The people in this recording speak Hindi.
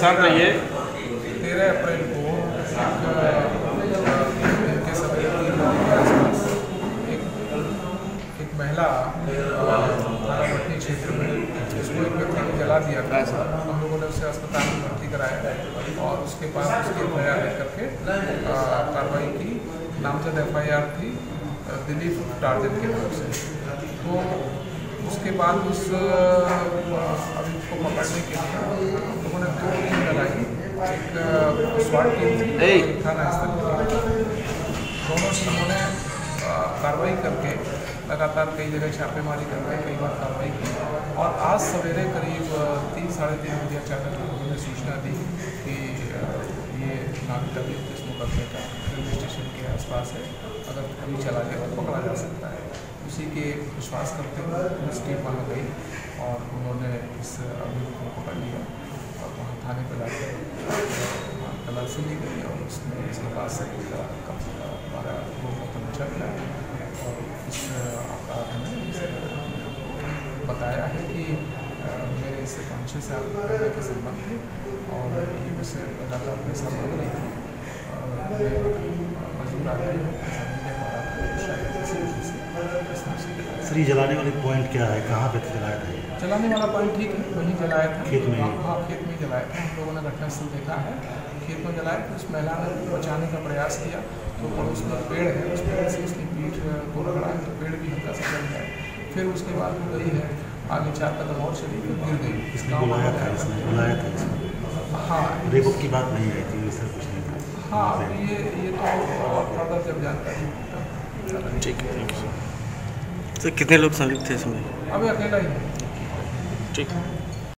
शांत रहिए। 13 अप्रैल को इनके सभी 3 बजे के आसपास एक महिला थानापट्टी क्षेत्र में उसको एक व्यक्ति ने जला दिया था। हम लोगों ने उसे अस्पताल में भर्ती कराया और उसके बाद उसकी एफआईआर लेकर के कार्रवाई की। नामजद एफआईआर थी दिलीप टार्जन की तरफ से। तो उसके बाद उस अभी उसको पकड़ने के लिए हम लोगों ने 2 टीम लगाई। एक स्वाट टीम थी, थाना स्तर की। दोनों टीमों ने कार्रवाई करके लगातार कई जगह छापेमारी करके कई बार कार्रवाई की और आज सवेरे करीब 3 साढ़े 3 बजे अचानक लोगों ने सूचना दी कि ये नागरिकता इस मुकदमे का रेलवे स्टेशन के आसपास है, अगर कभी चला गया तो पकड़ा जा सकता है। उसी के विश्वास करते हुए पुलिस टीम वहाँ गई और उन्होंने इस अभियुक्त को पकड़ लिया और वहाँ थाने पर जाकर तलाशी ली गई और उसमें इसके पास से 12 लोगों का पर्चा मिला और इस अपराध में बताया है कि मेरे इससे 5-6 साल पहले के संबंध थे और ये मुझसे लगातार पैसा मांग रही थी। मजबूर आदमी सर, ये जलाने वाले पॉइंट क्या है, कहाँ पे जलाया था? जलाने वाला पॉइंट ठीक है, वहीं जलाया था, खेत में। हाँ, खेत में जलाया था। हम लोगों ने घटनास्थल देखा है, खेत में जलाया था। उस महिला ने बचाने का प्रयास किया तो पड़ोस में पेड़ है, उस पेड़ से उसकी पीठ को रगड़ा है तो पेड़ भी हल्का सा जल गया। फिर उसके बाद वो गई है आगे 4 कदम और चली फिर गिर गई। इसने बुलाया था इसमें? हाँ, रेप की बात नहीं आई थी, सर कुछ नहीं था। हाँ, ये तो और फर्दर जब जानकारी ठीक है। Thank you sir. कितने लोग संलिप्त थे इसमें? अभी अकेला ही है। ठीक है।